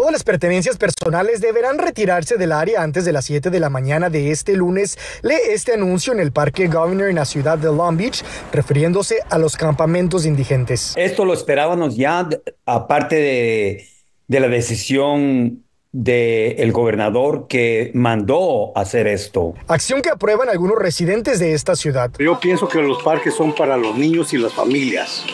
Todas las pertenencias personales deberán retirarse del área antes de las 7 de la mañana de este lunes. Lee este anuncio en el Parque Governor en la ciudad de Long Beach, refiriéndose a los campamentos indigentes. Esto lo esperábamos ya, aparte de la decisión del gobernador que mandó hacer esto. Acción que aprueban algunos residentes de esta ciudad. Yo pienso que los parques son para los niños y las familias.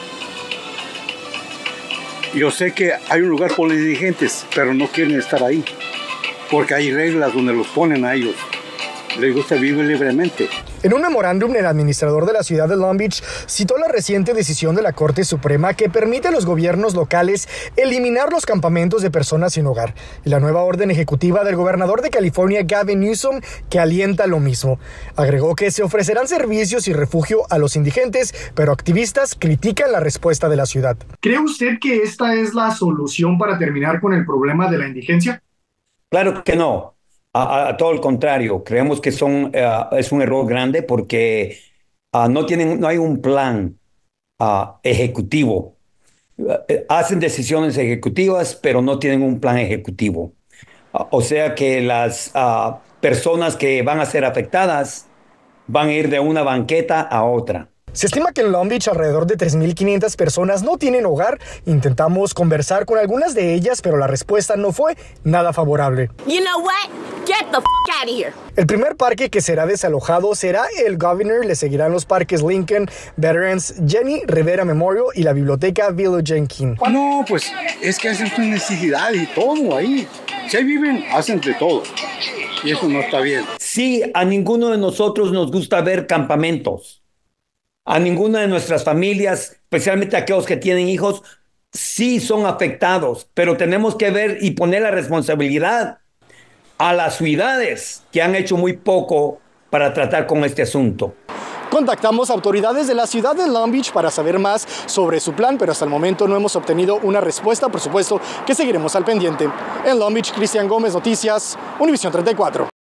Yo sé que hay un lugar para los indigentes, pero no quieren estar ahí, porque hay reglas donde los ponen a ellos. Les gusta vivir libremente. En un memorándum, el administrador de la ciudad de Long Beach citó la reciente decisión de la Corte Suprema que permite a los gobiernos locales eliminar los campamentos de personas sin hogar y la nueva orden ejecutiva del gobernador de California, Gavin Newsom, que alienta lo mismo. Agregó que se ofrecerán servicios y refugio a los indigentes, pero activistas critican la respuesta de la ciudad. ¿Cree usted que esta es la solución para terminar con el problema de la indigencia? Claro que no. A todo el contrario, creemos que es un error grande porque no hay un plan ejecutivo. Hacen decisiones ejecutivas, pero no tienen un plan ejecutivo. O sea que las personas que van a ser afectadas van a ir de una banqueta a otra. Se estima que en Long Beach alrededor de 3,500 personas no tienen hogar. Intentamos conversar con algunas de ellas, pero la respuesta no fue nada favorable. You know what? Get the f*** out of here. El primer parque que será desalojado será el Governor. Le seguirán los parques Lincoln, Veterans, Jenny Rivera Memorial y la biblioteca Village Jenkins. No, pues es que hacen su necesidad y todo ahí. Si ahí viven, hacen de todo. Y eso no está bien. Sí, a ninguno de nosotros nos gusta ver campamentos. A ninguna de nuestras familias, especialmente aquellos que tienen hijos, sí son afectados, pero tenemos que ver y poner la responsabilidad a las ciudades que han hecho muy poco para tratar con este asunto. Contactamos a autoridades de la ciudad de Long Beach para saber más sobre su plan, pero hasta el momento no hemos obtenido una respuesta. Por supuesto que seguiremos al pendiente. En Long Beach, Cristian Gómez, Noticias, Univisión 34.